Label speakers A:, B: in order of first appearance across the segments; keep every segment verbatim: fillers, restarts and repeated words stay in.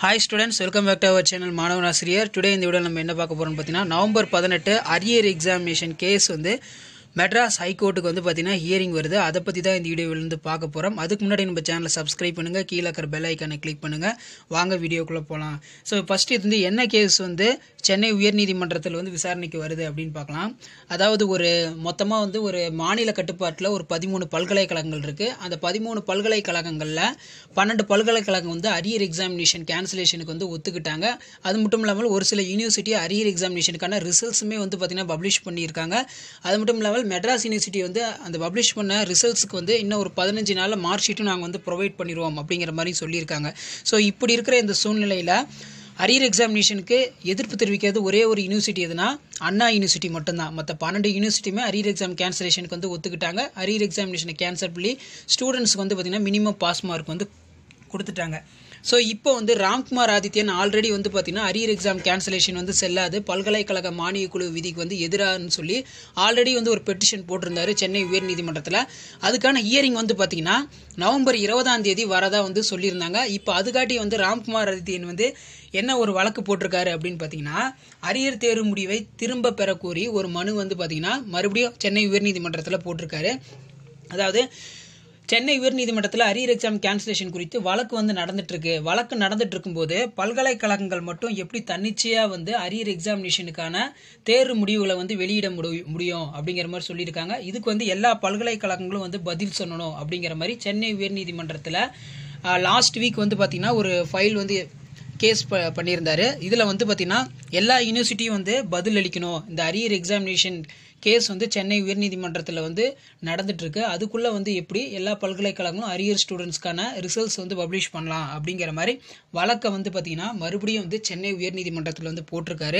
A: Hi students, welcome back to our channel மாணவன் ஆசிரியர். Today இந்த வீடியோல நம்ம என்ன பார்க்க போறோம்னு பார்த்தீங்கன்னா நவம்பர் பதினெட்டு அரியர் எக்ஸாமினேஷன் கேஸ் வந்து மெட்ராஸ் ஹைகோர்ட்டுக்கு வந்து பார்த்தீங்கன்னா ஹியரிங் வருது. அதை பற்றி தான் இந்த வீடியோவில் இருந்து பார்க்க போகிறோம். அதுக்கு முன்னாடி நம்ம சேனலை சப்ஸ்கிரைப் பண்ணுங்கள், கீழே இருக்கிற பெல் ஐக்கானை கிளிக் பண்ணுங்கள். வாங்க வீடியோக்குள்ளே போகலாம். ஸோ ஃபஸ்ட் இது வந்து என்ன கேஸ் வந்து சென்னை உயர்நீதிமன்றத்தில் வந்து விசாரணைக்கு வருது அப்படின்னு பார்க்கலாம். அதாவது ஒரு மொத்தமாக வந்து ஒரு மாநில கட்டுப்பாட்டில் ஒரு பதிமூணு பல்கலைக்கழகங்கள் இருக்குது. அந்த பதிமூணு பல்கலைக்கழகங்களில் பன்னெண்டு பல்கலைக்கழகம் வந்து அரியர் எக்ஸாமினேஷன் கேன்சலேஷனுக்கு வந்து ஒத்துக்கிட்டாங்க. அது மட்டும் இல்லாமல் ஒரு சில யூனிவர்சிட்டி அரியர் எக்ஸாமினேஷனுக்கான ரிசல்ட்ஸுமே வந்து பார்த்திங்கன்னா பப்ளிஷ் பண்ணியிருக்காங்க. அது மட்டும் இல்லாமல் மெட்ராஸ் யூனிவர்சிட்டி வந்து அந்த பப்ளிஷ் பண்ண ரிசல்ட்ஸுக்கு வந்து இன்னும் ஒரு பதினஞ்சு நாளில் மார்க் ஷீட்டும் நாங்கள் வந்து ப்ரொவைட் பண்ணிடுவோம் அப்படிங்கிற மாதிரி சொல்லியிருக்காங்க. ஸோ இப்படி இருக்கிற இந்த சூழ்நிலையில் அரியர் எக்ஸாமினேஷனுக்கு எதிர்ப்பு தெரிவிக்கிறது ஒரே ஒரு யூனிவர்சிட்டி எதுனா அண்ணா யூனிவர்சிட்டி மட்டும்தான். மற்ற பன்னெண்டு யூனிவர்சிட்டியுமே அரியர் எக்ஸாம் கேன்சலேஷனுக்கு வந்து ஒத்துக்கிட்டாங்க. அரியர் எக்ஸாமினேஷனை கேன்சல் பண்ணி ஸ்டூடெண்ட்ஸ்க்கு வந்து பார்த்திங்கன்னா மினிமம் பாஸ் மார்க் வந்து கொடுத்துட்டாங்க. ஸோ இப்போ வந்து ராம்குமார் ஆதித்யன் ஆல்ரெடி வந்து பார்த்தீங்கன்னா அரியர் எக்ஸாம் கேன்சலேஷன் வந்து செல்லாது, பல்கலைக்கழக மானிய குழு விதிக்கு வந்து எதிரான்னு சொல்லி ஆல்ரெடி வந்து ஒரு பெட்டிஷன் போட்டிருந்தாரு சென்னை உயர்நீதிமன்றத்தில். அதுக்கான ஹியரிங் வந்து பார்த்தீங்கன்னா நவம்பர் இருபதாம் தேதி வரதா வந்து சொல்லியிருந்தாங்க. இப்போ அதுக்காட்டி வந்து ராம்குமார் ஆதித்யன் வந்து என்ன ஒரு வழக்கு போட்டிருக்காரு அப்படின்னு பார்த்தீங்கன்னா அரியர் தேர்வு முடிவை திரும்ப பெற கோரி ஒரு மனு வந்து பார்த்தீங்கன்னா மறுபடியும் சென்னை உயர்நீதிமன்றத்தில் போட்டிருக்காரு. அதாவது சென்னை உயர்நீதிமன்றத்தில் அரியர் எக்ஸாம் கேன்சலேஷன் குறித்து வழக்கு வந்து நடந்துட்டு இருக்கு. வழக்கு நடந்துட்டு இருக்கும்போது பல்கலைக்கழகங்கள் மட்டும் எப்படி தன்னிச்சையாக வந்து அரியர் எக்ஸாமினேஷனுக்கான தேர்வு முடிவுகளை வந்து வெளியிட முடியும் அப்படிங்கிற மாதிரி சொல்லியிருக்காங்க. இதுக்கு வந்து எல்லா பல்கலைக்கழகங்களும் வந்து பதில் சொல்லணும் அப்படிங்கிற மாதிரி சென்னை உயர்நீதிமன்றத்தில் லாஸ்ட் வீக் வந்து பார்த்தீங்கன்னா ஒரு ஃபைல் வந்து கேஸ் ப பண்ணியிருந்தாரு. இதில் வந்து பார்த்தீங்கன்னா எல்லா யூனிவர்சிட்டியும் வந்து பதில் அளிக்கணும். இந்த அரியர் எக்ஸாமினேஷன் கேஸ் வந்து சென்னை உயர்நீதிமன்றத்தில் வந்து நடந்துட்டுருக்கு. அதுக்குள்ளே வந்து எப்படி எல்லா பல்கலைக்கழகங்களும் அரியர் ஸ்டூடெண்ட்ஸ்க்கான ரிசல்ட்ஸ் வந்து பப்ளிஷ் பண்ணலாம் அப்படிங்கிற மாதிரி வழக்கை வந்து பார்த்திங்கன்னா மறுபடியும் வந்து சென்னை உயர்நீதிமன்றத்தில் வந்து போட்டிருக்காரு.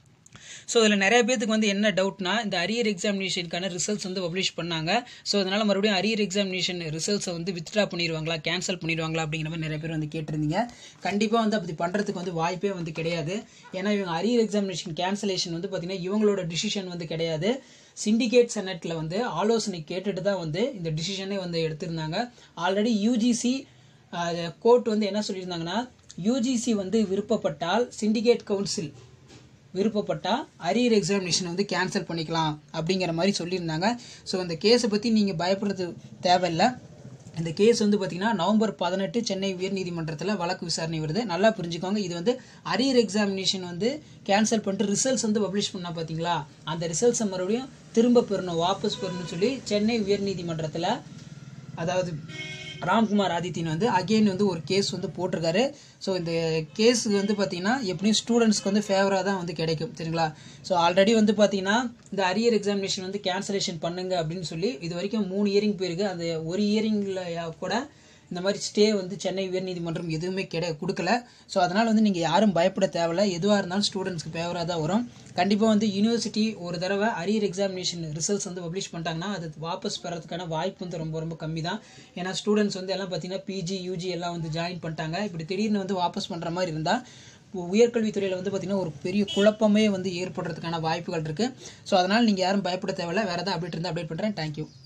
A: ஸோ இதில் நிறைய பேருக்கு வந்து என்ன டவுட்னா இந்த அரியர் எக்ஸாமினேஷனுக்கான ரிசல்ட்ஸ் வந்து பப்ளிஷ் பண்ணாங்க. ஸோ அதனால் மறுபடியும் அரியர் எக்ஸாமினேஷன் ரிசல்ட்ஸை வந்து வித்ட்ரா பண்ணிடுவாங்களா, கேன்சல் பண்ணிடுவாங்களா அப்படிங்கிற மாதிரி நிறைய பேர் வந்து கேட்டிருந்தீங்க. கண்டிப்பாக வந்து அப்படி பண்ணுறதுக்கு வந்து வாய்ப்பே வந்து கிடையாது. ஏன்னா இவங்க அரியர் எக்ஸாமினேஷன் கேன்சலேஷன் வந்து பார்த்திங்கன்னா இவங்களோட டிசிஷன் வந்து கிடையாது. சிண்டிகேட் செனட்டில் வந்து ஆலோசனை கேட்டுட்டு தான் வந்து இந்த டிசிஷனே வந்து எடுத்திருந்தாங்க. ஆல்ரெடி யூஜிசி கோர்ட் வந்து என்ன சொல்லியிருந்தாங்கன்னா யூஜிசி வந்து விருப்பப்பட்டால் சிண்டிகேட் கவுன்சில் விருப்பப்பட்டால் அரியர் எக்ஸாமினேஷன் வந்து கேன்சல் பண்ணிக்கலாம் அப்படிங்கிற மாதிரி சொல்லியிருந்தாங்க. ஸோ அந்த கேஸை பற்றி நீங்கள் பயப்படுறது தேவையில்லை. இந்த கேஸ் வந்து பார்த்திங்கன்னா நவம்பர் பதினெட்டு சென்னை உயர்நீதிமன்றத்தில் வழக்கு விசாரணை வருது. நல்லா புரிஞ்சுக்கோங்க, இது வந்து அரியர் எக்ஸாமினேஷன் வந்து கேன்சல் பண்ணிட்டு ரிசல்ட்ஸ் வந்து பப்ளிஷ் பண்ணால் பார்த்தீங்களா, அந்த ரிசல்ட்ஸை மறுபடியும் திரும்ப பெறணும், வாபஸ் பெறணும்னு சொல்லி சென்னை உயர்நீதிமன்றத்தில் அதாவது ராம்குமார் ஆதித்யன் வந்து அகெயின் வந்து ஒரு கேஸ் வந்து போட்டிருக்காரு. ஸோ இந்த கேஸ் வந்து பார்த்தீங்கன்னா எப்படியும் ஸ்டூடெண்ட்ஸ்க்கு வந்து ஃபேவராக தான் வந்து கிடைக்கும், சரிங்களா. ஸோ ஆல்ரெடி வந்து பார்த்தீங்கன்னா இந்த அரியர் எக்ஸாமினேஷன் வந்து கேன்சலேஷன் பண்ணுங்க அப்படின்னு சொல்லி இது வரைக்கும் மூணு இயரிங் போயிருக்கு. அந்த ஒரு இயரிங்கில் கூட இந்த மாதிரி ஸ்டே வந்து சென்னை உயர்நீதிமன்றம் எதுவுமே கிடை கொடுக்கல. ஸோ அதனால் வந்து நீங்கள் யாரும் பயப்பட தேவையில்லை. எதுவாக இருந்தாலும் ஸ்டூடெண்ட்ஸ்க்கு ஃபேவராக தான் வரும். கண்டிப்பாக வந்து யூனிவர்சிட்டி ஒரு தடவை அரியர் எக்ஸாமினேஷன் ரிசல்ட்ஸ் வந்து பப்ளிஷ் பண்ணிட்டாங்கன்னா அது வாபஸ் பெறதுக்கான வாய்ப்பு வந்து ரொம்ப ரொம்ப கம்மி தான். ஏன்னா ஸ்டூடெண்ட்ஸ் வந்து எல்லாம் பார்த்தீங்கன்னா பிஜி யூஜி எல்லாம் வந்து ஜாயின் பண்ணிட்டாங்க. இப்படி திடீர்னு வந்து வாபஸ் பண்ணுற மாதிரி இருந்தால் உயர்கல்வித்துறையில் வந்து பார்த்திங்கன்னா ஒரு பெரிய குழப்பமே வந்து ஏற்படுறதுக்கான வாய்ப்புகள் இருக்குது. ஸோ அதனால் நீங்கள் யாரும் பயப்பட தேவையில்லை. வேறு ஏதாவது அப்டேட் இருந்தால் அப்டேட் பண்ணுறேன். தேங்க்யூ.